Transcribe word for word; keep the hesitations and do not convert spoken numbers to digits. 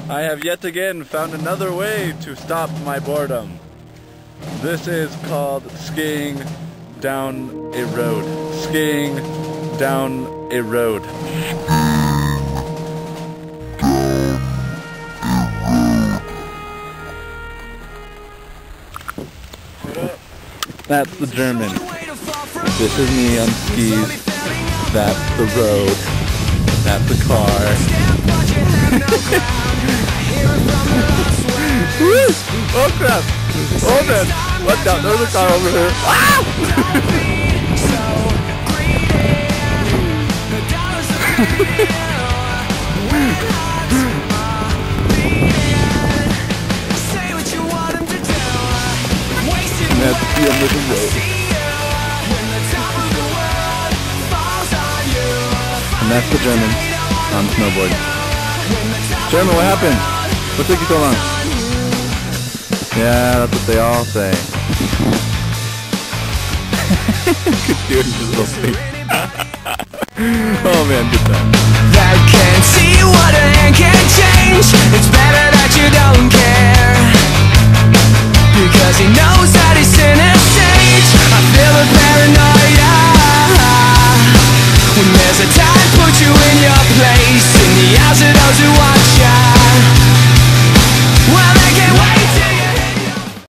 I have yet again found another way to stop my boredom. This is called skiing down a road. Skiing down a road. That's the German. This is me on skis. That's the road. That's the car. Woo! Oh crap! Oh man! Watch out! There's a car over here. Ah! That's the end of the road. And that's the German on snowboard. German, what happened? What took you so long? Yeah, that's what they all say. Good dude, his little face. Oh man, good time. I can't see what